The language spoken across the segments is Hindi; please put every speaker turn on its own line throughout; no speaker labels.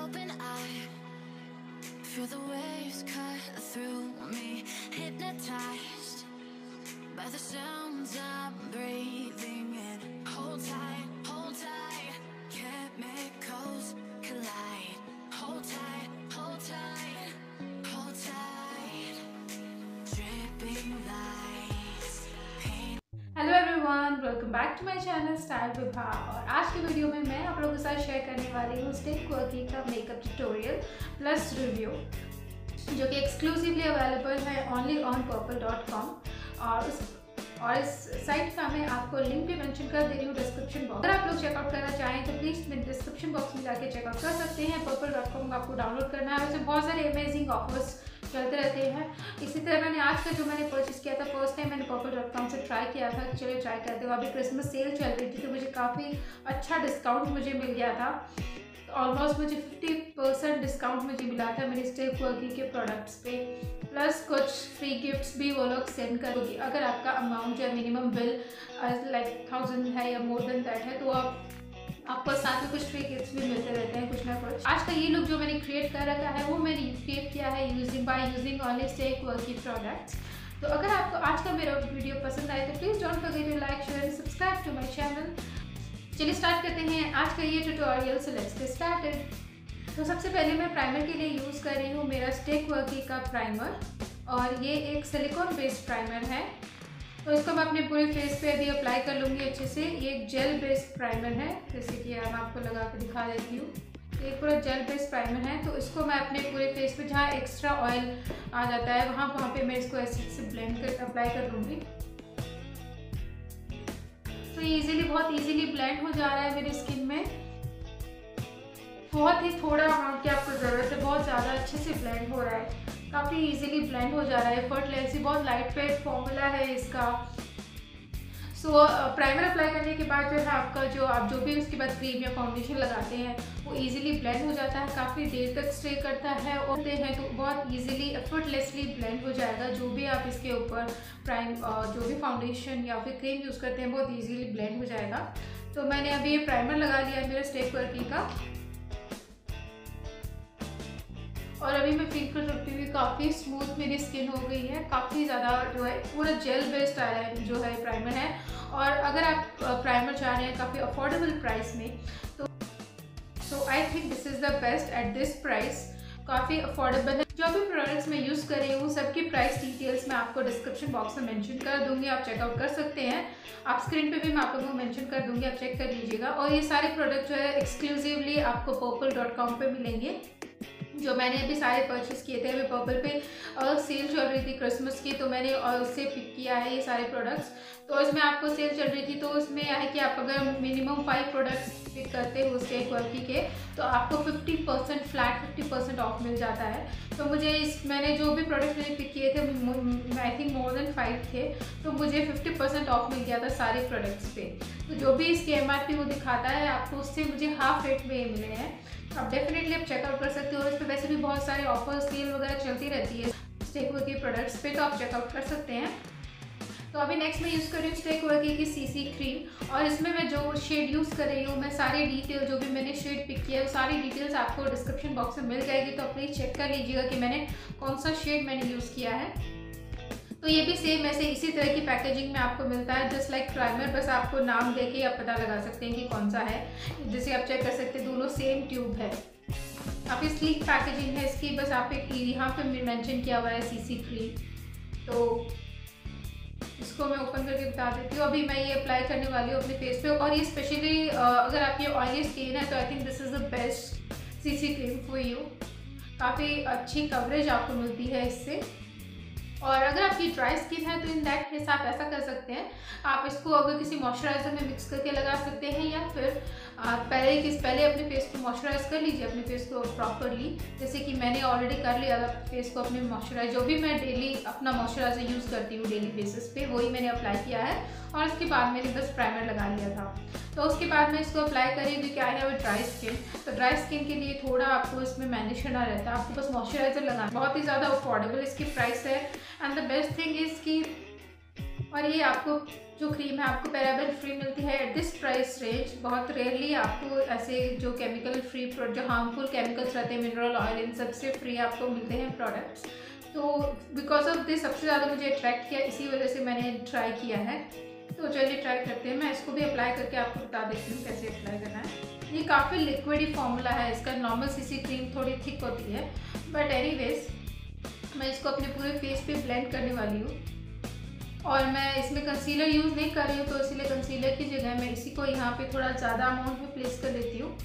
open eye, feel the waves cut through me, hypnotized by the sounds I'm breathing in. Hold tight, chemicals collide. Hold tight, hold tight, hold tight, dripping lights.
Hello everyone, welcome back to my channel StyleVibha। और आज की वीडियो में मैं आप लोगों के साथ शेयर करने वाली हूँ क्वर्की का मेकअप ट्यूटोरियल प्लस रिव्यू, जो कि एक्सक्लूसिवली अवेलेबल है ओनली ऑन purple.com। और इस साइट का मैं आपको लिंक भी मेंशन कर दे रही हूँ डिस्क्रिप्शन बॉक्स। अगर आप लोग चेकआउट करना चाहें तो प्लीज़ मेरे डिस्क्रिप्शन बॉक्स में जाके चेकआउट कर सकते हैं। purple.com आपको डाउनलोड करना है। वैसे बहुत सारे अमेजिंग ऑफर्स चलते रहते हैं। इसी तरह मैंने आज का जो मैंने परचेस किया था, फर्स्ट टाइम मैंने purple.com से ट्राई किया था। चलिए ट्राई करते हो। अभी क्रिसमस सेल चल रही थी तो मुझे काफ़ी अच्छा डिस्काउंट मुझे मिल गया था। ऑलमोस्ट मुझे 50% डिस्काउंट मुझे मिला था मेरे क्वर्की के प्रोडक्ट्स पे, प्लस कुछ फ्री गिफ्ट्स भी वो लोग सेंड करोगी। अगर आपका अमाउंट जो है मिनिमम बिल लाइक 1000 है या मोर देन दैट है तो आपको साथ में कुछ फ्री गिफ्ट्स भी मिलते रहते हैं कुछ ना कुछ। आज का ये लुक जो मैंने क्रिएट कर रखा है वो मैंने क्रिएट किया है यूजिंग ओनली क्वर्की प्रोडक्ट्स। तो अगर आपको आज का मेरा वीडियो पसंद आए तो please don't forget to like, share and subscribe to my channel. चलिए स्टार्ट करते हैं आज का ये tutorial. So let's get started. तो सबसे पहले मैं प्राइमर के लिए यूज़ कर रही हूँ मेरा क्वर्की का प्राइमर, और ये एक सिलिकॉन बेस्ड प्राइमर है। तो इसको मैं अपने पूरे फेस पे अभी अप्लाई कर लूँगी अच्छे से। ये एक जेल बेस्ड प्राइमर है, जैसे कि मैं आपको लगा के दिखा देती हूँ। ये पूरा जेल बेस्ड प्राइमर है। तो इसको मैं अपने पूरे फेस पे जहाँ एक्स्ट्रा ऑयल आ जाता है वहाँ पे मैं इसको ऐसे से ब्लेंड कर अप्लाई कर लूँगी। तो ये बहुत इजीली ब्लेंड हो जा रहा है मेरी स्किन में। बहुत ही थोड़ा अमाउंट की आपको ज़रूरत है, बहुत ज़्यादा अच्छे से ब्लेंड हो रहा है, काफ़ी इजीली ब्लेंड हो जा रहा है। एफर्टलेस, बहुत लाइट वेट फॉर्मूला है इसका। सो प्राइमर अप्लाई करने के बाद जो है आपका आप जो भी उसके बाद क्रीम या फाउंडेशन लगाते हैं वो इजीली ब्लेंड हो जाता है, काफ़ी देर तक स्टे करता है और तो बहुत इजीली एफर्टलेसली ब्लेंड हो जाएगा। जो भी आप इसके ऊपर जो भी फाउंडेशन या फिर क्रीम यूज़ करते हैं बहुत इजीली ब्लेंड हो जाएगा। तो मैंने अभी ये प्राइमर लगा लिया है मेरे क्वर्की का, और अभी मैं फील कर सकती हूँ काफ़ी स्मूथ मेरी स्किन हो गई है। काफ़ी ज़्यादा जो है पूरा जेल बेस्ड जो है प्राइमर है। और अगर आप प्राइमर चाह रहे हैं काफ़ी अफोर्डेबल प्राइस में तो I think this is the best at this price. काफ़ी अफोर्डेबल है। जो भी प्रोडक्ट्स मैं यूज़ कर रही हूँ सबकी प्राइस डिटेल्स मैं आपको डिस्क्रिप्शन बॉक्स में मेंशन कर दूँगी, आप चेकआउट कर सकते हैं। आप स्क्रीन पे भी मैं आप लोगों को मेंशन कर दूँगी, आप चेक कर लीजिएगा। और ये सारे प्रोडक्ट जो है एक्सक्लूसिवली आपको purple.com पे मिलेंगे। जो मैंने अभी सारे परचेस किए थे, अभी पर्पल पे सेल चल रही थी क्रिसमस की, तो मैंने उससे पिक किया है ये सारे प्रोडक्ट्स। तो इसमें आपको सेल चल रही थी तो उसमें है कि आप अगर मिनिमम 5 प्रोडक्ट्स पिक करते हो क्वर्की के तो आपको 50% फ्लैट 50% ऑफ मिल जाता है। तो मुझे मैंने जो भी प्रोडक्ट मैंने पिक किए थे आई थिंक मोर देन 5 थे, तो मुझे 50% ऑफ मिल गया था सारे प्रोडक्ट्स पे। तो जो भी इसकी MRP वो दिखाता है आपको उससे मुझे हाफ रेट में मिले हैं। आप डेफिनेटली आप चेकआउट कर सकते हो। और इस पर वैसे भी बहुत सारे ऑफर सेल वगैरह चलती रहती है क्वर्की के प्रोडक्ट्स पे, तो आप चेकआउट कर सकते हैं। तो अभी नेक्स्ट मैं यूज़ कर रही हूँ क्वर्की की CC क्रीम, और इसमें मैं जो शेड यूज़ कर रही हूँ मैं सारी डिटेल जो भी मैंने शेड पिक किया है वो सारी डिटेल्स आपको डिस्क्रिप्शन बॉक्स में मिल जाएगी। तो प्लीज़ चेक कर लीजिएगा कि मैंने कौन सा शेड मैंने यूज़ किया है। तो ये भी सेम ऐसे इसी तरह की पैकेजिंग में आपको मिलता है, जस्ट लाइक प्राइमर, बस आपको नाम देके आप पता लगा सकते हैं कि कौन सा है। जैसे आप चेक कर सकते हैं दोनों सेम ट्यूब है, काफ़ी स्लीक पैकेजिंग है इसकी। बस आप एक यहाँ पे मेंशन किया हुआ है CC क्रीम। तो इसको मैं ओपन करके बता देती हूँ। अभी मैं ये अप्लाई करने वाली हूँ अपने फेस पे, और ये स्पेशली अगर आपकी ऑयली स्किन है तो I think this is the best CC cream for you. काफ़ी अच्छी कवरेज आपको मिलती है इससे। और अगर आपकी ड्राई स्किन है तो इन दैट केस आप ऐसा कर सकते हैं, आप इसको अगर किसी मॉइस्चराइजर में मिक्स करके लगा सकते हैं, या फिर पहले अपने फेस को मॉइस्चराइज कर लीजिए अपने फेस को प्रॉपरली। जैसे कि मैंने ऑलरेडी कर लिया था फेस को अपने मॉइस्चराइज, जो भी मैं डेली अपना मॉइस्चराइजर यूज़ करती हूँ डेली बेसिस पे वही मैंने अप्लाई किया है। और उसके बाद मैंने बस प्राइमर लगा लिया था। तो उसके बाद मैं इसको अप्लाई करेंगी क्योंकि आई हैव ड्राई स्किन। तो ड्राई स्किन के लिए थोड़ा आपको इसमें मैनेज करना रहता है, आपको बस मॉइस्चराइजर लगाना। बहुत ही ज़्यादा अफोर्डेबल इसकी प्राइस है। And the best thing is कि और ये आपको जो क्रीम है आपको पैराबेन फ्री मिलती है एट दिस प्राइस रेंज। बहुत रेयरली आपको ऐसे जो केमिकल फ्री, जो हार्मफुल केमिकल्स रहते हैं, मिनरल ऑयल, इन सबसे फ्री आपको मिलते हैं प्रोडक्ट्स। तो बिकॉज ऑफ दिस सबसे ज़्यादा मुझे अट्रैक्ट किया, इसी वजह से मैंने ट्राई किया है। तो चलिए ट्राई करते हैं। मैं इसको भी अप्लाई करके आपको बता देती हूँ कैसे अप्लाई करना है। ये काफ़ी लिक्विड ही फॉर्मूला है इसका। नॉर्मल सीसी क्रीम थोड़ी थिक होती है, बट एनीवेज मैं इसको अपने पूरे फेस पे ब्लेंड करने वाली हूँ। और मैं इसमें कंसीलर यूज़ नहीं कर रही हूँ, तो इसीलिए कंसीलर की जगह मैं इसी को यहाँ पे थोड़ा ज़्यादा अमाउंट में प्लेस कर लेती हूँ।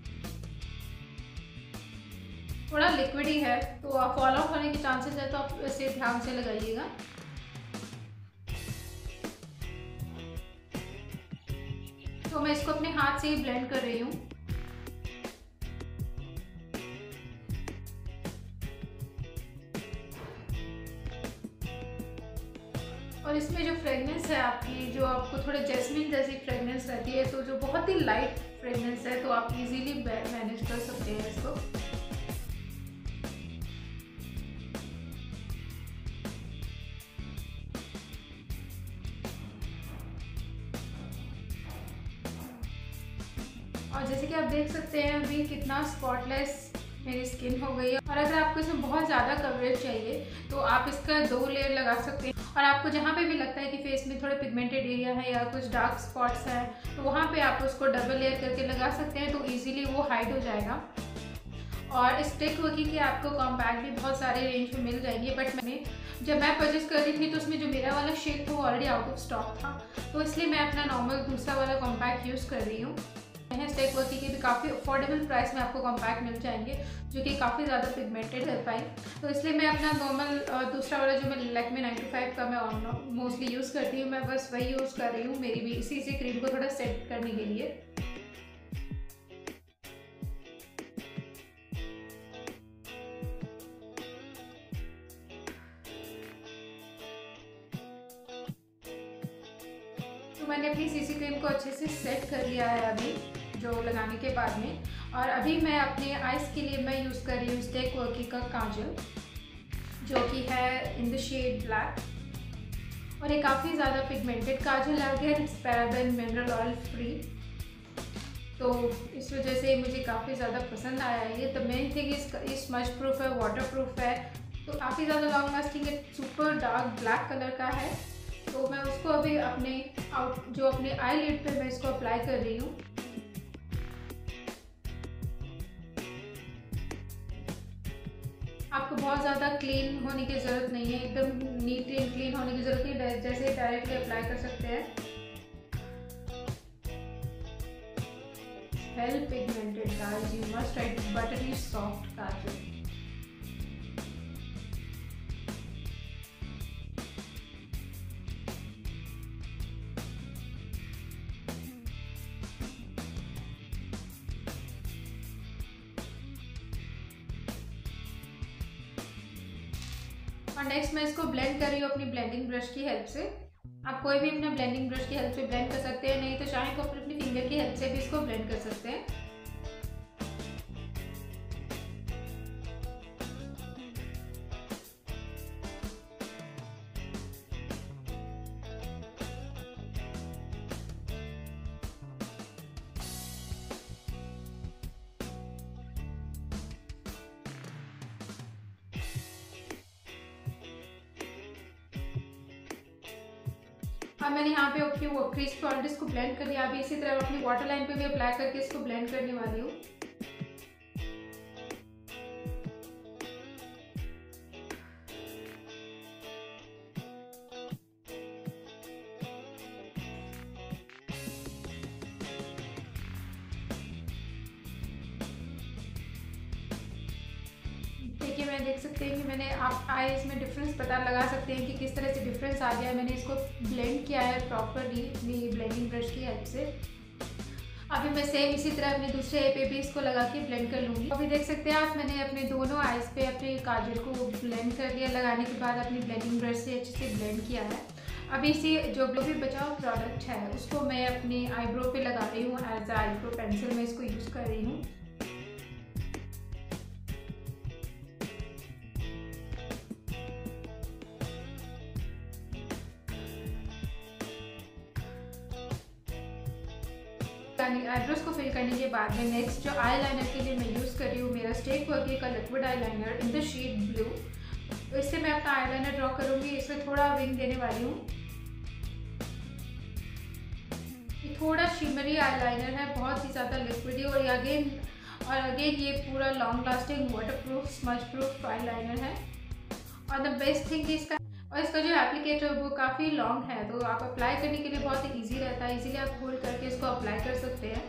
थोड़ा लिक्विड ही है तो आप फॉल आउट होने के चांसेस है, तो आप इसे ध्यान से लगाइएगा। तो मैं इसको अपने हाथ से ही ब्लेंड कर रही हूँ। और इसमें जो फ्रेगनेंस है आपकी, जो आपको थोड़े जैस्मिन जैसी फ्रेगनेंस रहती है, तो जो बहुत ही लाइट फ्रेगनेंस है, तो आप इजीली मैनेज कर सकते हैं इसको। और जैसे कि आप देख सकते हैं अभी कितना स्पॉटलेस मेरी स्किन हो गई है। और अगर आपको इसमें बहुत ज़्यादा कवरेज चाहिए तो आप इसका 2 लेयर लगा सकते हैं। और आपको जहाँ पे भी लगता है कि फेस में थोड़े पिगमेंटेड एरिया है या कुछ डार्क स्पॉट्स हैं, तो वहाँ पे आप उसको डबल लेयर करके लगा सकते हैं, तो इजीली वो हाइड हो जाएगा। और इस क्विकी के आपको कॉम्पैक्ट भी बहुत सारे रेंज में मिल जाएंगे, बट जब मैं परचेज कर रही थी तो उसमें जो मेरा वाला शेड था वो ऑलरेडी आउट ऑफ स्टॉक था, तो इसलिए मैं अपना नॉर्मल दूसरा वाला कॉम्पैक्ट यूज़ कर रही हूँ। क्विकी के भी काफ़ी अफोर्डेबल प्राइस में आपको कॉम्पैक्ट मिल जाएंगे, जो कि काफ़ी ज़्यादा पिगमेंटेड है पाई। तो इसलिए मैं अपना नॉर्मल दूसरा वाला जो मैं लैक्मे 95 का मैं मोस्टली यूज़ करती हूँ, मैं बस वही यूज़ कर रही हूँ। मेरी भी इसी क्रीम को थोड़ा सेट करने के लिए। तो मैंने अपनी सीसी क्रीम को अच्छे से सेट कर लिया है अभी, जो लगाने के बाद में। और अभी मैं अपने आइज़ के लिए मैं यूज़ कर रही हूँ क्विकी का काजल, जो कि है इन द शेड ब्लैक। और ये काफ़ी ज़्यादा पिगमेंटेड काजल है, again it's paraben mineral oil free, तो इस वजह से मुझे काफ़ी ज़्यादा पसंद आया है ये। द मेन थिंग ये स्मज प्रूफ है, वाटर प्रूफ है, तो काफ़ी ज़्यादा लॉन्ग लास्टिंग है। सुपर डार्क ब्लैक कलर का है। तो मैं उसको अभी अपने आई लिड पे मैं इसको अप्लाई कर रही हूँ। आपको बहुत ज़्यादा क्लीन होने की ज़रूरत नहीं है, एकदम नीट एंड क्लीन होने की ज़रूरत नहीं है, जैसे डायरेक्टली अप्लाई कर सकते हैं। Well pigmented guys, you must try buttery soft kajal. और नेक्स्ट मैं इसको ब्लेंड कर रही हूँ अपनी ब्लेंडिंग ब्रश की हेल्प से। आप कोई भी अपने ब्लेंडिंग ब्रश की हेल्प से ब्लेंड कर सकते हैं, नहीं तो चाहे तो अपनी फिंगर की हेल्प से भी इसको ब्लेंड कर सकते हैं। अब मैंने यहाँ पे अपनी क्रीज पॉइंट्स को ब्लेंड कर लिया। अभी इसी तरह अपनी वाटर लाइन पे भी अप्लाई करके इसको ब्लेंड करने वाली हूँ। देखिए मैं देख सकते हैं कि मैंने आप आईज में डिफरेंस पता लगा सकते हैं कि किस तरह से डिफरेंस आ गया है। मैंने इसको ब्लेंड किया है प्रॉपरली अपनी ब्लेंडिंग ब्रश की हेल्प से। अभी मैं सेम इसी तरह अपने दूसरे आई पे भी इसको लगा के ब्लेंड कर लूँगी। अभी देख सकते हैं आप, मैंने अपने दोनों आईज पे अपने काजल को ब्लेंड कर लिया। लगाने के बाद अपनी ब्लेंडिंग ब्रश से अच्छे से ब्लेंड किया है। अभी इसी जो भी बचा हुआ प्रोडक्ट है उसको मैं अपनी आईब्रो पे लगा रही हूँ। एज अ आईब्रो पेंसिल मैं इसको यूज़ कर रही हूँ। आईब्रोज को फिल करने के बाद में नेक्स्ट जो आई लाइनर के लिए मैं यूज़ कर रही हूँ मेरा स्टे क्वर्की का liquid eyeliner in the shade blue. तो इससे मैं अपना आई लाइनर ड्रॉ करूँगी। इसमें थोड़ा विंग देने वाली हूँ। ये थोड़ा शिमरी आई लाइनर है, बहुत ही ज़्यादा लिक्विड और अगेन ये पूरा long lasting waterproof smudge proof eyeliner है। और द बेस्ट थिंग इसका जो एप्लीकेटर वो काफ़ी लॉन्ग है, तो आप अप्लाई करने के लिए बहुत ही ईजी रहता है। इजीली आप होल्ड करके इसको अप्लाई कर सकते हैं।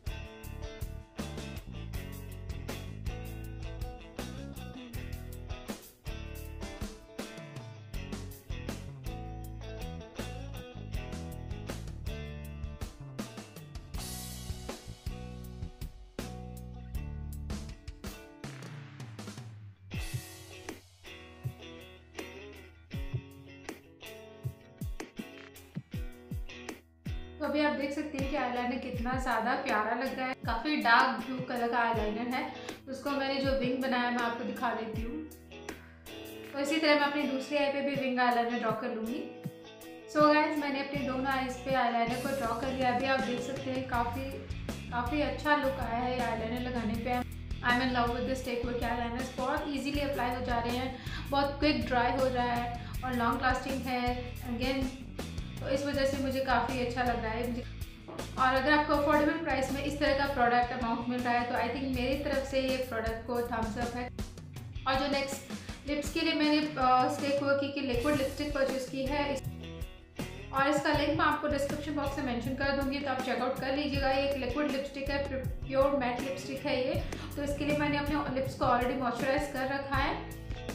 तो अभी आप देख सकते हैं कि आईलाइनर कितना ज़्यादा प्यारा लग रहा है। काफ़ी डार्क ब्लू कलर का आईलाइनर है। उसको मैंने जो विंग बनाया मैं आपको दिखा देती हूँ। तो इसी तरह मैं अपनी दूसरी आई पे भी विंग आईलाइनर ड्रॉ कर लूँगी। सो गाइस, मैंने अपनी दोनों आईज पे आईलाइनर को ड्रॉ कर लिया। अभी आप देख सकते हैं काफ़ी अच्छा लुक आया है ये आईलाइनर लगाने पे। I am in love with this stay quirky eyeliners. बहुत ईजीली अप्लाई हो जा रहे हैं, बहुत क्विक ड्राई हो रहा है और लॉन्ग लास्टिंग है अगेन। तो इस वजह से मुझे काफ़ी अच्छा लग रहा है मुझे। और अगर आपको अफोर्डेबल प्राइस में इस तरह का प्रोडक्ट अमाउंट मिल रहा है तो आई थिंक मेरी तरफ से ये प्रोडक्ट को थम्स अप है। और जो नेक्स्ट लिप्स के लिए मैंने स्टे क्वर्की की लिक्विड लिपस्टिक परचेज की है और इसका लिंक मैं आपको डिस्क्रिप्शन बॉक्स में मेंशन कर दूंगी, तो आप चेकआउट कर लीजिएगा। ये एक लिक्विड लिपस्टिक है, प्योर मैट लिपस्टिक है ये। तो इसके लिए मैंने अपने लिप्स को ऑलरेडी मॉइस्चराइज कर रखा है।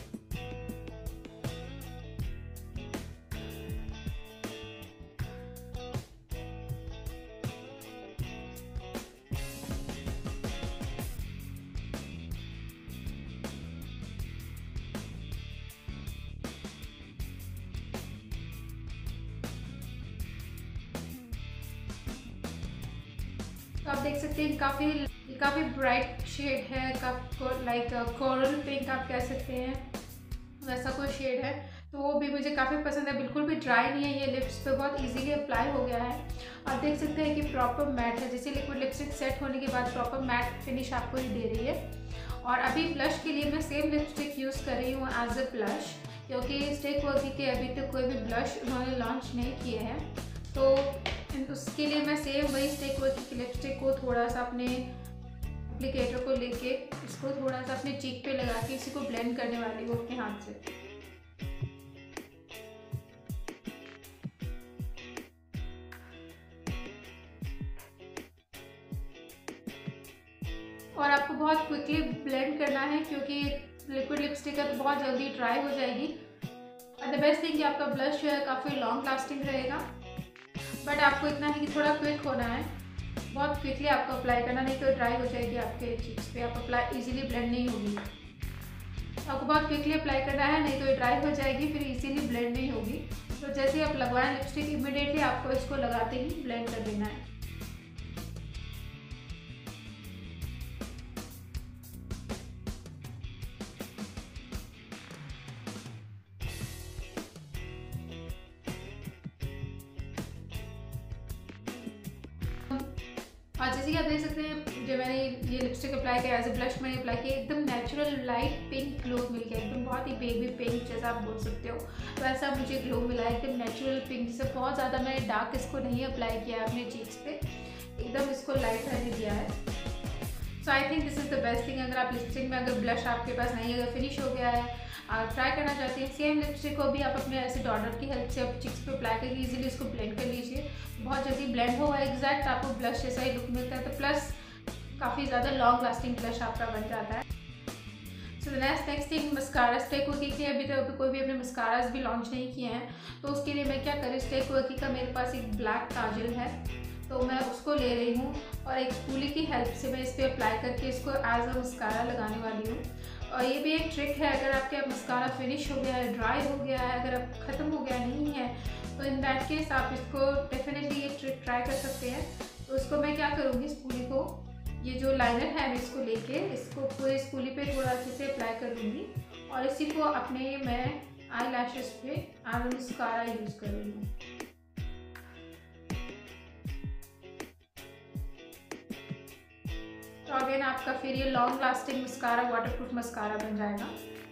तो आप देख सकते हैं काफ़ी ब्राइट शेड है, लाइक कोरल पिंक आप कह सकते हैं, वैसा कोई शेड है। तो वो भी मुझे काफ़ी पसंद है। बिल्कुल भी ड्राई नहीं है, ये लिप्स पे बहुत इजीली अप्लाई हो गया है। आप देख सकते हैं कि प्रॉपर मैट है, जैसे लिक्विड लिपस्टिक सेट होने के बाद प्रॉपर मैट फिनिश आपको ही दे रही है। और अभी ब्लश के लिए मैं सेम लिपस्टिक यूज़ कर रही हूँ एज अ ब्लश, क्योंकि स्टे क्वर्की के अभी तक कोई भी ब्लश उन्होंने लॉन्च नहीं किए हैं। तो उसके लिए मैं सेम वही स्टे क्वर्की की लिपस्टिक को थोड़ा सा अपने एप्लीकेटर को लेके इसको थोड़ा सा अपने चीक पे लगा के इसी को ब्लेंड करने वाली हूँ अपने हाथ से। और आपको बहुत क्विकली ब्लेंड करना है क्योंकि लिक्विड लिपस्टिक है तो बहुत जल्दी ड्राई हो जाएगी। और द बेस्ट थिंग कि आपका ब्लश जो है काफ़ी लॉन्ग लास्टिंग रहेगा, बट आपको इतना है कि थोड़ा क्विक होना है, बहुत क्विकली आपको अप्लाई करना, नहीं तो ड्राई हो जाएगी आपके चीक्स पे, आप अप्लाई इजीली ब्लेंड नहीं होगी। आपको बहुत क्विकली अप्लाई करना है, नहीं तो ये ड्राई हो जाएगी, फिर इजीली ब्लेंड नहीं होगी। तो जैसे ही आप लगवाएं लिपस्टिक, इमीडिएटली आपको इसको लगाते ही ब्लेंड कर देना है। और जैसे कि आप देख सकते हैं जो मैंने ये लिपस्टिक अप्लाई किया एज ए ब्लश मैंने अप्लाई किया, एकदम नेचुरल लाइट पिंक ग्लो मिल गया, एकदम बहुत ही बेबी पिंक जैसा आप बोल सकते हो, वैसा मुझे ग्लो मिला है, एकदम नेचुरल पिंक। जैसे बहुत ज़्यादा मैंने डार्क इसको नहीं अप्लाई किया अपने चीक्स पे, एकदम इसको लाइट रहने दिया है। So I think this is the best thing. अगर आप लिपस्टिक में अगर ब्लश आपके पास नहीं, अगर फिनिश हो गया है, आप ट्राई करना चाहते हैं, सेम लिपस्टिक को भी आप अपने ऐसे डॉटर की हेल्प से आप चिक्स पे अप्लाई करके इजीली इसको ब्लेंड कर लीजिए। बहुत जल्दी ब्लेंड होगा, एग्जैक्ट आपको ब्लश जैसा ही लुक मिलता है। तो प्लस काफ़ी ज़्यादा लॉन्ग लास्टिंग ब्लश आपका बन जाता है। So next thing, mascara. Stay quirky के अभी तक कोई भी अपने मस्काराज भी लॉन्च नहीं किए हैं, तो उसके लिए मैं क्या करूँ, स्टे क्वर्की का मेरे पास एक ब्लैक काजल है, तो मैं उसको ले रही हूँ और एक स्पूली की हेल्प से मैं इस पर अप्लाई करके इसको एज अ मस्कारा लगाने वाली हूँ। और ये भी एक ट्रिक है, अगर आपके मस्कारा फिनिश हो गया है, ड्राई हो गया है, अगर आप ख़त्म हो गया नहीं है, तो इन दैट केस आप इसको डेफिनेटली ये ट्रिक ट्राई कर सकते हैं। तो इसको मैं क्या करूँगी, स्पूली को, ये जो लाइनर है मैं इसको लेके इसको पूरे स्पूली पे थोड़ा अच्छे से अप्लाई कर लूँगी और इसी को अपने मैं आई लैशेस पे एज अ मस्कारा यूज़ कर रही हूँ। तो अगेन आपका फिर ये long lasting mascara, waterproof mascara बन जाएगा।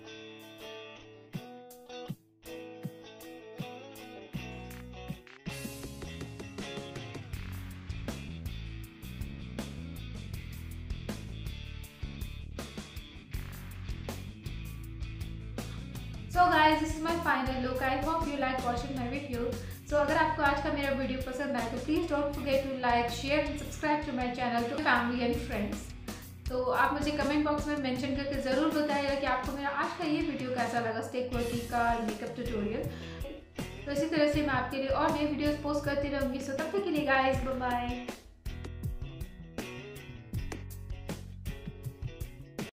So guys, this is my final look. I hope you like watching my video. So अगर आपको आज का मेरा वीडियो पसंद आए तो please don't forget to like, share and subscribe to my channel, to family and friends. तो आप मुझे कमेंट बॉक्स में मेंशन करके ज़रूर बताइएगा कि आपको मेरा आज का ये वीडियो कैसा लगा, क्वर्की का मेकअप ट्यूटोरियल। तो इसी तरह से मैं आपके लिए और नए वीडियोस पोस्ट करती रहूँगी। सो तब तक के लिए गाइस, बाय बाय।